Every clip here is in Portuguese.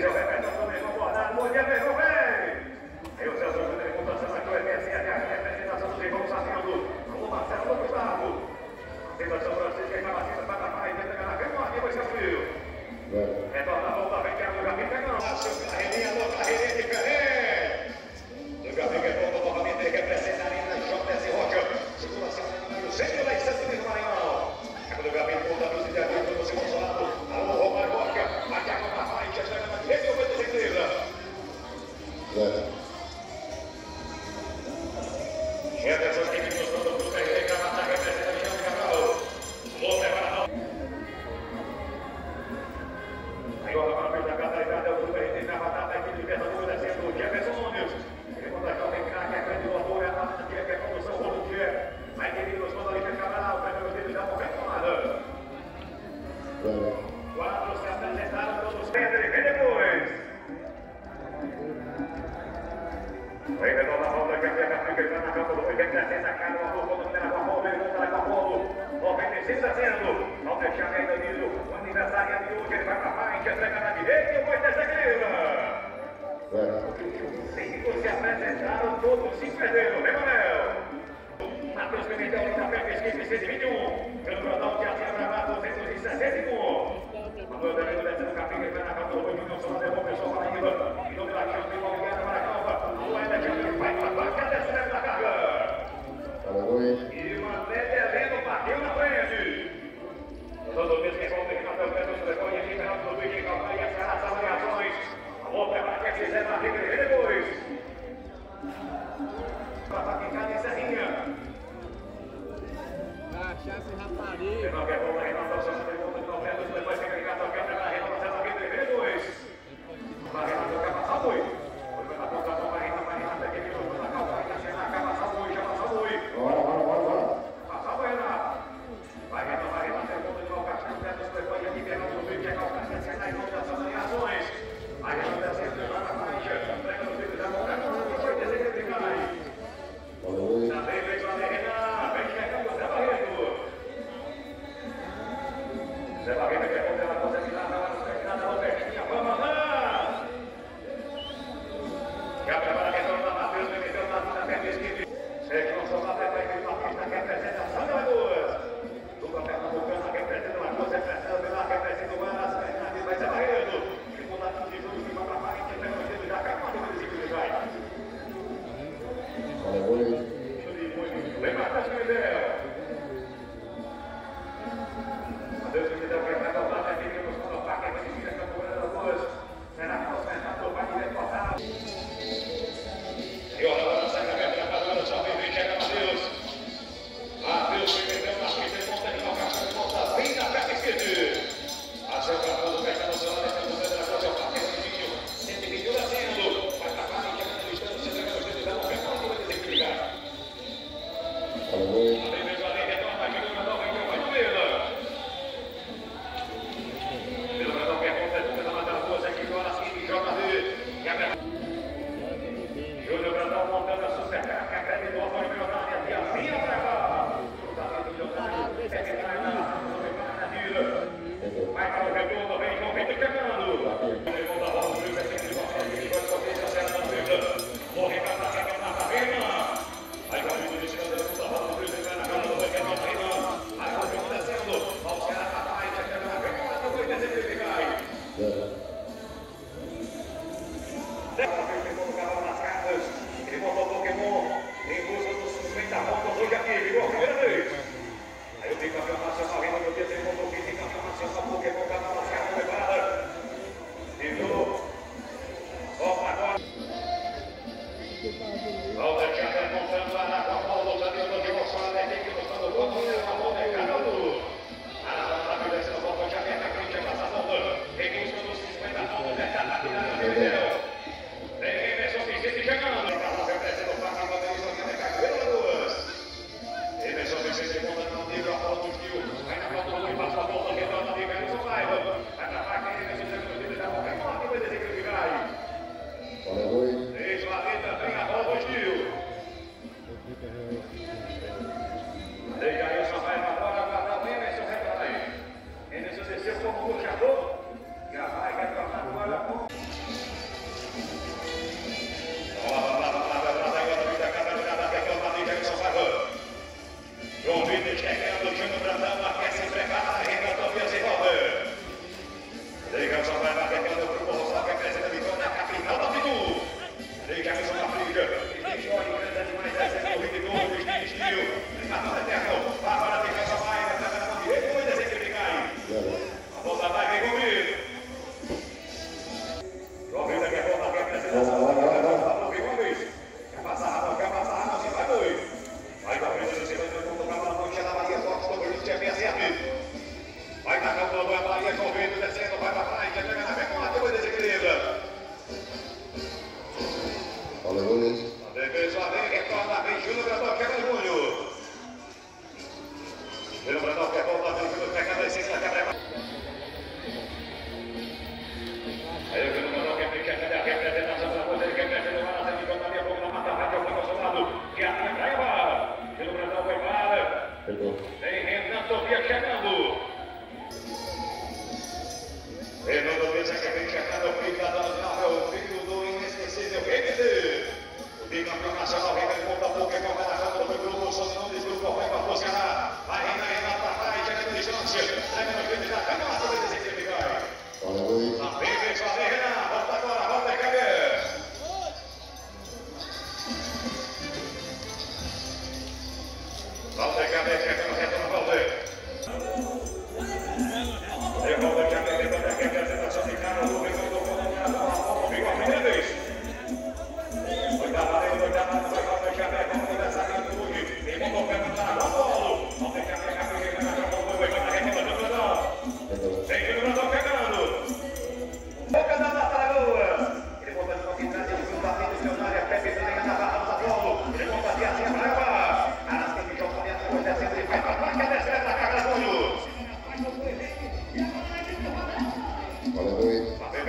Esse é o Rebeca também, vamos guardar. Bom dia, meu bem. Aí o Celso Júnior de Computação aqui, o MSF, a representação do Rivão Sargento. Vamos, Marcelo, vamos, Gustavo. Situação Francisca e Batista para tapar e tenta ganhar. Vem com aqui, vai ser frio. Retorna a volta, vem que é o Gabi pegando. Carreirinha diferente. O Gabi que volta novamente, representa a linha JS Rocha. Circulação no centro da Santo do Maranhão. O Gabi volta para o cidadão do Simão Solado. Alô, Romário Rocha. Aqui a Copa vai, já chega na direita e o vento certeza. Jefferson tem que mostrando o clube aí, Cavata representa a Michel Cabral. Volta para a aí o Rafael fez a catarina, o clube aí, Cavata, a equipe de Pernambuco descendo o Jefferson Nunes. Ele contra a Jovem Crack, a grande doutora, a que é condução do dia. A equipe dos contra ali, Cabral, o primeiro dele já morreu tomada. Quatro se apresentaram, todos dentro, e vem depois. Vem de novo a volta que a Pega fica entrando na campo do meio, vem crescendo a cara, o Arthur, quando tem a bola, vem voltar com a bola, 96 a 0, ao deixar aí Danilo, o aniversário de hoje, ele vai pra frente, entrega na direita e o Moisés Aguilera. Cinco se apresentaram, todos se perderam, vem Manel. Matheus Pimentel, da Pega, esquipe 121, pelo Grodão de Atia Bravado, 261. Manuel Danilo descendo o capim, ele vai na campo do meio, não só devolve o pessoal para a Iba, e no Milagre, tem uma ligada para a Calva, o Eder vai para a vaca, desce na carga. E mantém Heleno, bateu na frente. Todo mês que vão terminar pelo menos o telefone aqui, Fernando do Luiz, Calma e as caras, as avaliações. A outra para que fizer na regra e depois. Para ficar em Serrinha. Cachaça e rapariga. Não quer voltar, Renato, só se pergunta de novembro, depois fica ligado ao quebra da Renato, na regra e depois. Para Renato, quer passar muito. Foi na ponta da Marina, Marina, aqui de novo na calma, vai descer na cama, passar muito, já passou muito. Bora. Passar o Renato. Vai renovar, Renato, pergunta de novo, Castanho, Neto, telefone aqui, Fernando do Rio, que é Calcaia, descer na inundação das reações. Vai Renato, descendo, vai na faixa, entrega no filho da boca, não foi desejo de cai. Também vem o Renan, vem chegando o Zé Barreto.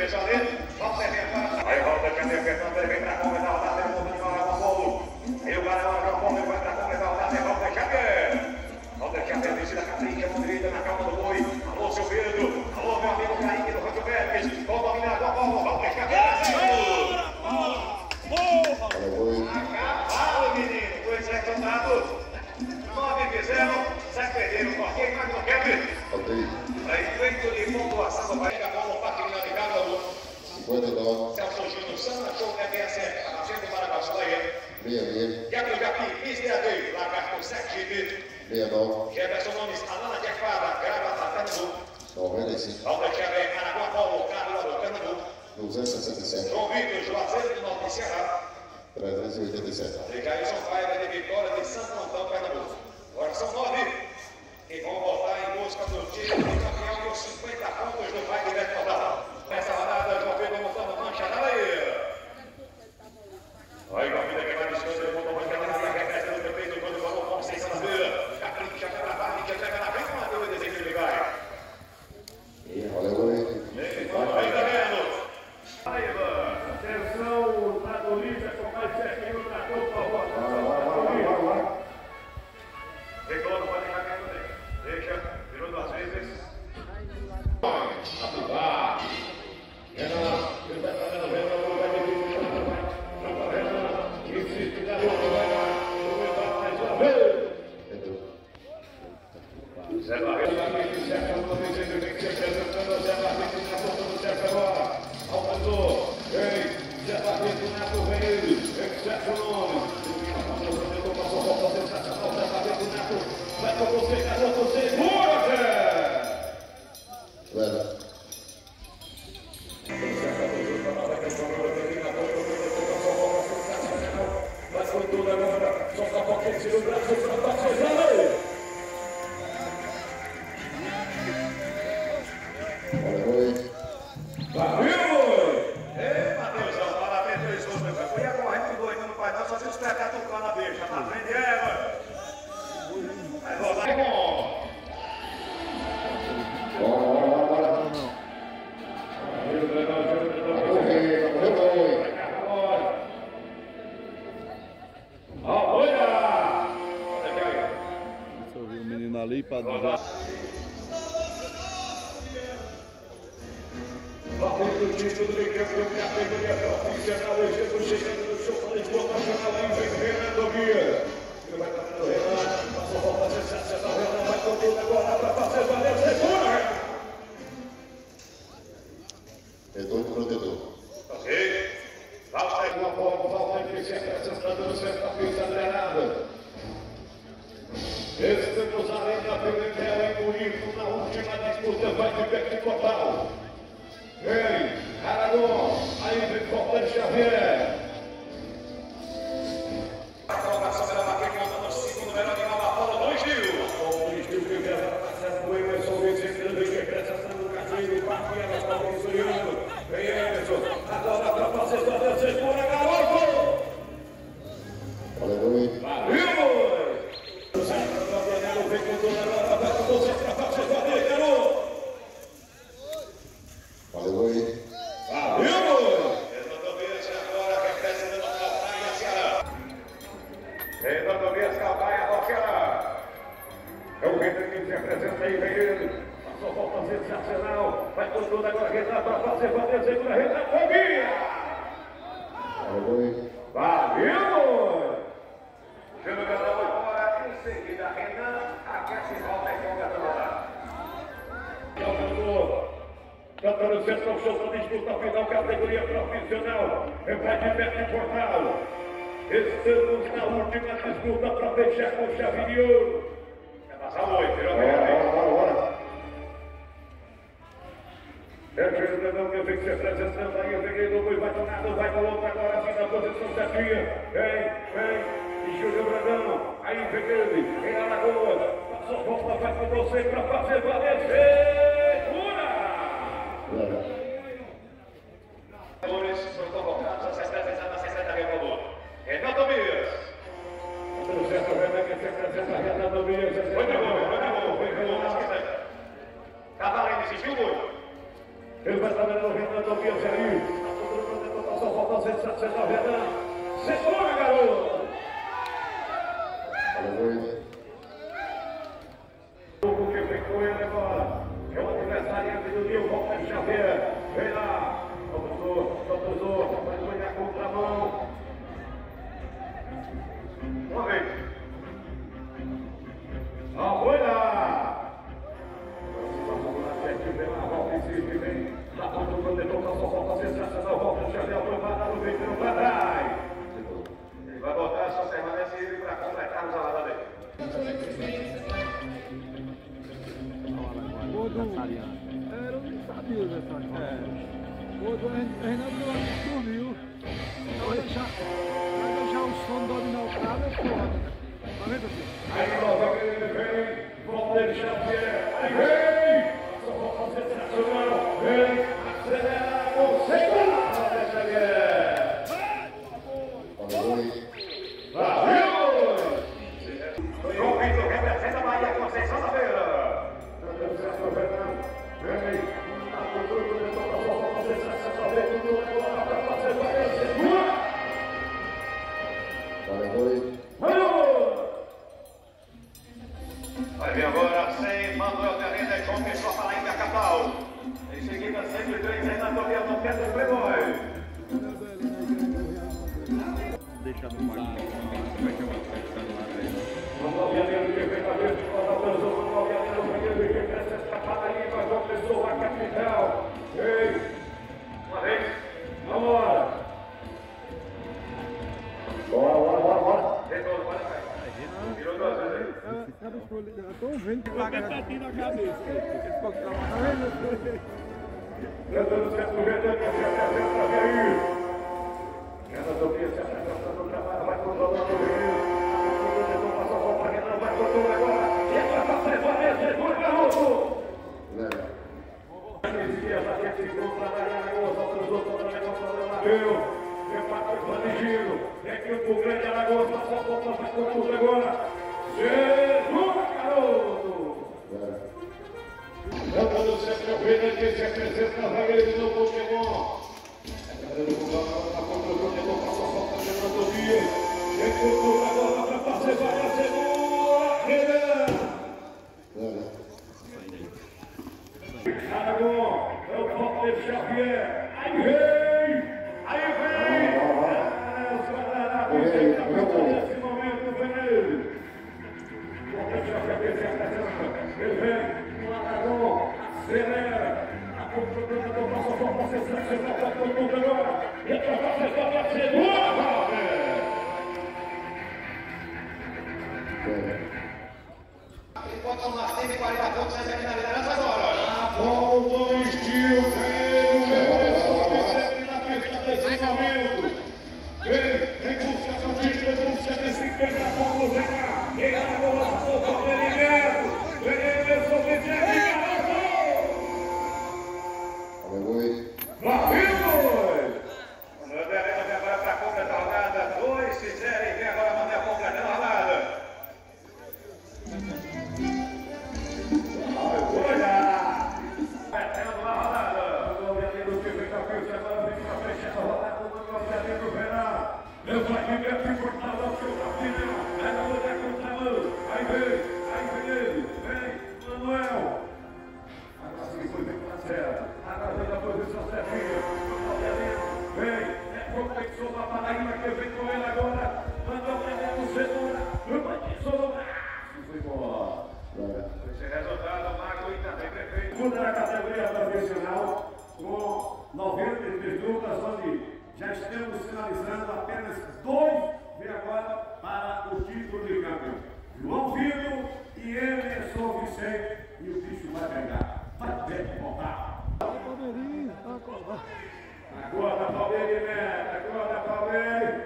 veja ali. Walter vem agora. Aí Walter cadê o Fernando? Ele vem pra completar a rodada. Ele volta de bola com o Paulo. E o Garanhuns João Paulo vai pra completar a rodada. É Walter Xavier. Walter Xavier descida a capricha, mão direita na calma do boi. Alô, seu Pedro. Alô, meu amigo Kaique do Rancho Pérez. Vou dominar com a bola. Walter Xavier. Acabado, menino. Dois retornados. 9-0. Sai perderam. Cortei, mas não quer ver. Aí, feito de pontuação. Vai chegar a bola. O Parque de Cabo. 59. Celso Júnior, Santa Show, EBS, na frente do Maracaju, aí. 66. Gabriel Japi, Mister AD, Lagarto 7. 69. Jefferson Nunes, Alana de Aquara, Gravata, Pernambuco. 95. Walter Xavier, Araguá, Paulo, Carlos, Pernambuco. 267. João Vitor, Juazeiro do Norte, Ceará. 387. Jailson Paiva, de Vitória, de Santo Antão, Pernambuco. Agora são 9 que vão voltar em busca do título de campeão com 50 pontos do Vai Direto Total. Nessa rodada, João Pedro montando mancha na Bahia. Aí, João Pedro que vai descanso, ele montou mancha na Bahia, regressa do prefeito, quando falou com Conceição na beira. Capricha, já pega na barra, já pega na frente, uma dúvida, desejo que ele vai. Aí, tá vendo? Aí, atenção, o Tadolista, com mais certinho, na Copa Rosa. Retorno, pode deixar quieto dele. Deixa, virou 2 vezes. Zé Barreto, aumentou, Zé Barreto, Nato vem ele, excesso o nome, passou a volta, sensacional, Zé Barreto, Nato, vai com você, garoto, segura, Zé! Vai com tudo agora, solta a boca, tira o braço, pra baixo, já ali para dizer. Valendo o título de campeão da categoria profissional, Jesus chegando no show para Lisboa Nacional, aí vem Renan Dias. Ele vai trazendo o Renan, passou a volta sensacional, Renan vai com tudo agora para fazer valer, segura! Retorno protetor. Ok. Volta aí com a bola, volta aí, se apresentando no centro da pista treinada. Estamos além da Pimentel em Murilo, na última disputa, vai de pé total. Ei, Aragão, aí vem Walter Xavier. A colocação era Maquinha, no segundo melhor de Nova Paula, 2 Gil que vem passando o Emerson, vencendo a interpretação do Casimiro, Parquinha, na palma do Suriano. Vem Emerson, agora para fazer toda a segura, garoto! Valeu! Vem com toda agora, vai com você para fazer valer, garoto! Valeu! Renan Tobias agora representando a Calcaia Ceará. Renan Tobias, Calcaia, Roqueira. É o Renan que se apresenta aí, vem ele. Passou a volta sensacional. Vai com tudo agora, Renan, para fazer valer, segura Renan Tobias. Valeu! Júnior Gadão agora, em seguida, Renan, aquece, volta e folga toda. Cantando o centro, show para disputa final, categoria profissional. Vai de pé de portal. Estamos na última disputa para fechar com chave de ouro. É passar 8, virou bora. É o Júnior Gadão que vem se apresentando aí, o vereador vai tornado, vai colocando agora assim na posição certinha. Vem, Júnior Gadão, aí vem ele, em Alagoas. Passou a volta, vai com você para fazer valer, segura! Foram convocados a se apresentar na Secretaria do Amor. Renan Tobias. Tudo certo, Renan, que se apresenta Renan Tobias. Foi de novo, foi na esquerda. Cavalinho desistiu muito. Ele vai trabalhando o Renan Tobias, César Renan. Segura, garoto! O que vem com ele agora? É o adversário do Rio, volta de Xavier. Vem lá. Topuzou, vai na contramão. Uma vez. Foi lá. Vem lá, volta em cima, vem. Na ponta do protetor, passou, volta a sensação, volta de Xavier, aprovada no meio, não vai trás. Ele vai botar, só permanece ele para completarmos a lada dele. O do... Eu não sabia dessa coisa. O do Renato dormiu. Vai deixar o sono dominar o cara, é foda. Tá vendo aqui? Aí novamente ele vem, volta de Xavier, aí vem! Só volta sensacional, vem, acelera, consegue! Xavier! Valeu! João Vitor representa a Bahia Conceição da Feira. Vem, na cultura do vai vir agora sem Manuel Terrena e João Pessoa para a Ilha Capital. Em seguida, 103, Renato Viano, Pedro Playboy. Deixa no mar. Como é que eu vou ficar lá, velho? Vamos ver o que vem para ver. Vamos ver o que cresce esta padaria para João Pessoa, a capital. Ei, uma vez, vamos lá. Bora. Retorno, bora, vai. Virou duas vezes aí. Eu tô vendo que vai ganhar. Tá na cabeça. Cantando certo, Renan, que se apresenta, vem. Renan Sofia se apresenta no trabalho, vai controlando o Rio. Passou a bola, Renan vai controlando agora. Entra pra frente, segura, garoto. Dias, aqui é segundo, trabalhando, outros Mateu. Empate o Planejiro. Vem aqui o grande Alagoas, passou a bola, vai controlando agora. Segura, garoto. Cantando sempre o Renan, que se apresenta na vaga do Pokémon. Na contra o protetor, passou a bola, Fernando Dias. Vem controlando agora para fazer, vai segura, Renan. Aragão, é o Walter Xavier. Aí vem! Os guardanapos nesse momento, vem ele. Walter Xavier se apresenta. Ele vem, o Aragão, acelera. A contra-protetor passou por você, você vai para todo mundo agora. Entra para você, vai segura, Walter! Enquanto o Martim de 40 pontos, sai aqui na liderança agora. Volta o estilo, sempre na pista desse momento. Vem buscar seu título, busca de 50 pontos, vem cá. Quem agora passou por ele mesmo. Vem ele, seu Vicente, Valeu! O Andereno vem agora para completar a rodada. 2 se zerem, vem agora mandar completar a rodada. Esse resultado, Marco e também prefeito. Muda na categoria profissional com 93 duplas, onde já estamos finalizando apenas 2. Vem agora para o título de campeão. João Vitor e Emerson Vicente. E o bicho vai pegar. Vai ver voltar. Acorda, Palmeiras, Neto. Acorda, Palmeiras.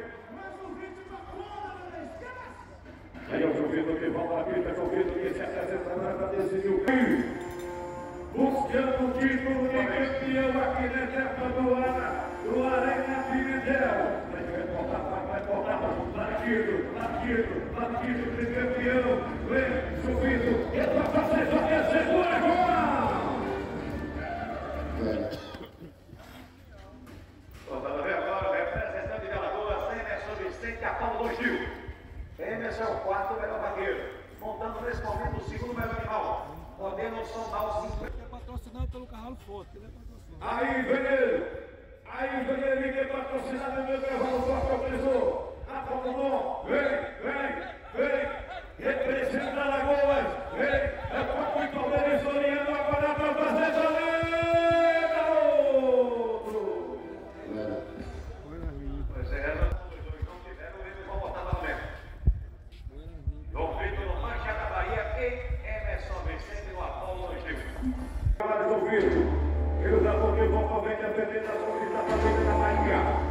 Aí o João Vitor que volta a pista, João Vitor que se apresenta para decidir o fim. Buscando o título de campeão aqui na etapa do Arena Pimentel. Vai voltar para título de campeão. Vem, João Vitor, entra para a segura agora. Voltando a ver agora, representante da É patrocinado pelo Cavalo Forte, ele é patrocinado. Aí, Veneiro, ninguém patrocinado, meu Cavalo Forte autorizou. Apolodon, vem, representa Alagoas, vem, é papo e palmeirense olhando agora para fazer valer, garoto! Pois é, os dois não tiveram, eles vão botar novamente. Dom Vitor no Mancha da Bahia e Emerson Vicente no Apolo do Gil. Resolvido, eles apontam vocalmente a apresentação que está fazendo na Bahia.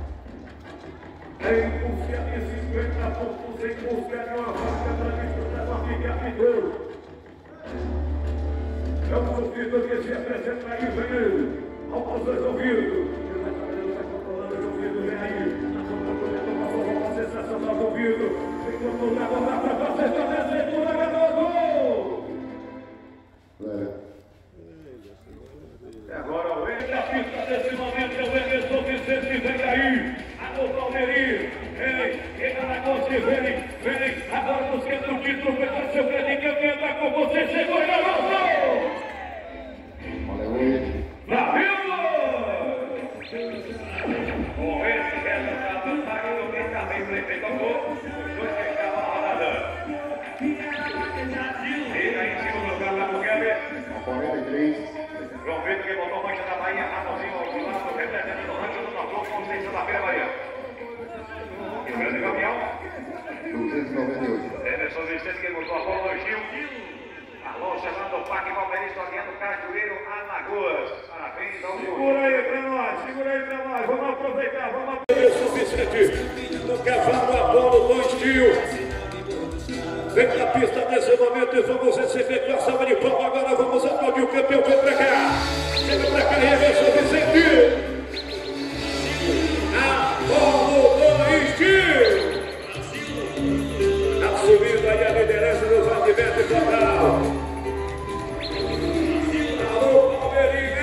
Em busca de 50 pontos, em busca de uma vaga para disputar uma Liga Pitoro. É o conflito que se apresenta aí, vem ele, ao resolvido. Ele vai controlando o resolvido, vem aí. A sensação do resolvido, vem controlando a bola para fazer essa leitura, garoto! E agora o Emerson da pista nesse momento é o Emerson Vicente, vem aí. Alô, Palmeirinho, vem, Alagoas, vem, agora buscando o título, foi seu grande campeão, tá com você, chegou, garoto! Brasil! Com esse resultado, Magno que também prefeito ao gol, os dois que estavam na rodada. E aí em segundo lugar, lá no Gabriel. 43. João Vitor que botou Mancha da Bahia, Ramozinho ao lado, representando o rancho do Nordeste, Conceição da Feira Bahia. E o grande campeão? 298. Emerson Vicente que botou a bola no Gil. Alô, chamando o Parque Palmeirense, aliando Cajueiro, Alagoas. Parabéns ao segura aí pra nós, vamos aproveitar, Emerson Vicente, no cavalo Apolo do Gil. Vem na pista nesse momento e vamos receber com a salva de palmas. Agora vamos aplaudir o campeão. Vem pra cá. Chega pra cá, Emerson Vicente. Apolo do Gil. Assumindo aí a liderança do Valdivete total. Alô, Palmeirinha.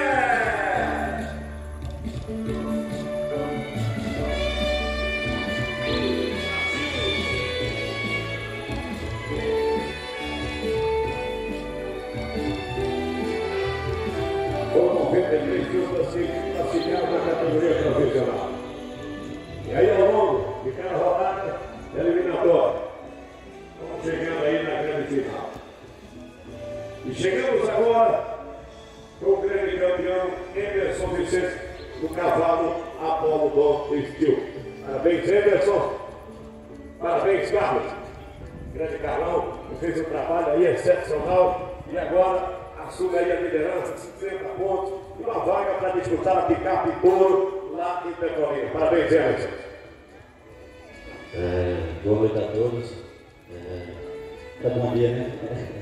Classificado na categoria profissional. E aí, ao longo de cada rodada eliminatória, vamos chegando aí na grande final. E chegamos agora com o grande campeão Emerson Vicente, do cavalo Apolo do Gil. Parabéns, Emerson. Parabéns, Carlos. Grande Carlão, que fez um trabalho aí excepcional e agora assume aí a liderança, 50 pontos e uma vaga para disputar a picape Toro lá em Petrolina. Parabéns, Emerson. Boa noite a todos. Bom dia, né?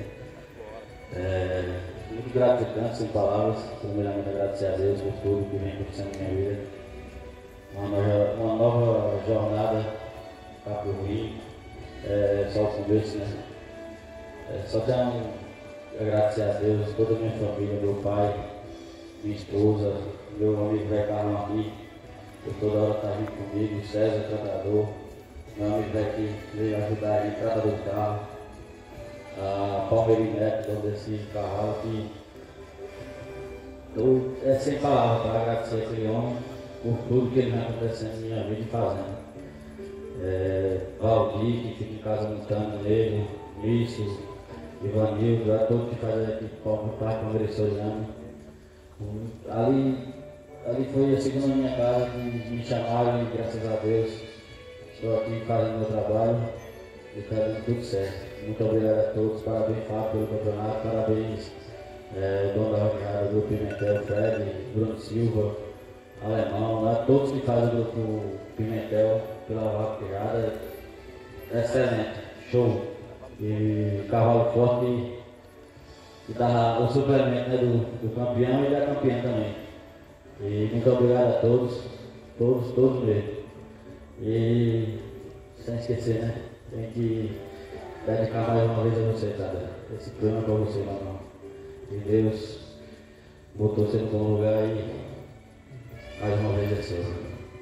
Muito gratificante, sem palavras. Primeiramente, agradecer a Deus por tudo que vem acontecendo na minha vida. Uma nova jornada para por mim. Só o começo, né? Só tenho agradecer a Deus, toda a minha família, meu pai, minha esposa, meu amigo Zé Carlos aqui, que toda hora está vindo comigo, César, tratador, meu amigo Zé que veio ajudar aí, tratador do carro, a Palmeirinha Neto, desse carro que é sem palavras para agradecer a aquele homem por tudo que ele vem acontecendo na minha vida e fazendo. Valdir, que fica em casa montando nele, Mício, Ivanildo, a todos que fazem aqui Parque Palmeirense olhando. Ali foi a segunda minha casa que me chamaram e graças a Deus estou aqui fazendo meu trabalho e está dando tudo certo. Muito obrigado a todos, parabéns Fábio pelo campeonato, parabéns dono da rodada do Pimentel, Fred, Bruno Silva, Alemão, a todos que fazem o grupo Pimentel pela vaquejada, excelente, show. E o cavalo forte que dá o suplemento, né, do campeão e da campeã também. E muito obrigado a todos mesmo. E sem esquecer, né? Tem que dedicar mais uma vez a você, tá? Esse prêmio é para você, meu irmão. E Deus botou você no bom lugar e mais uma vez é seu.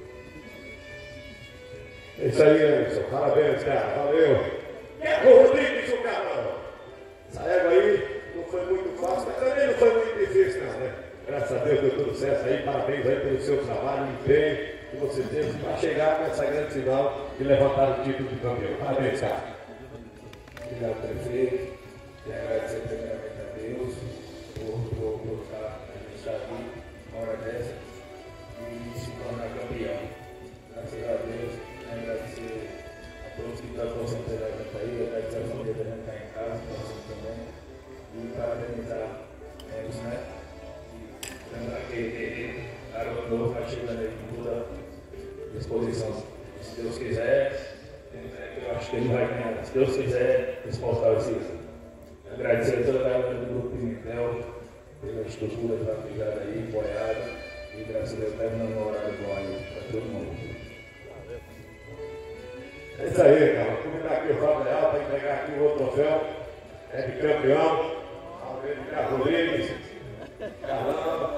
É isso aí, Anderson. Parabéns, cara. Valeu. E é o Rodrigues, o cara. Essa égua aí não foi muito fácil, mas também não foi muito difícil, não, né? Graças a Deus deu tudo certo aí, parabéns aí pelo seu trabalho, empenho que você teve para chegar nessa grande final e levantar o título de campeão. Parabéns, cara. Obrigado, prefeito. Quero agradecer primeiramente a Deus por estar aqui uma hora dessa e se tornar campeão. Graças a Deus, agradecer a todos que estão concentrados na gente aí, agradecer a família da gente que está em casa, também, e parabenizar eles, né? Lembrar que garoto novo está chegando aí com toda disposição. Se Deus quiser, eu acho que ele vai ganhar. Se Deus quiser, responsável esse ano. Agradecer a toda a galera do Grupo Pimentel pela estrutura que está pegada aí, apoiada. E graças a Deus, terminando no horário bom aí para todo mundo. É isso aí, cara. Vou convidar aqui o Fábio Leal para entregar aqui o outro troféu. É de campeão. Rodrigues, Carlão.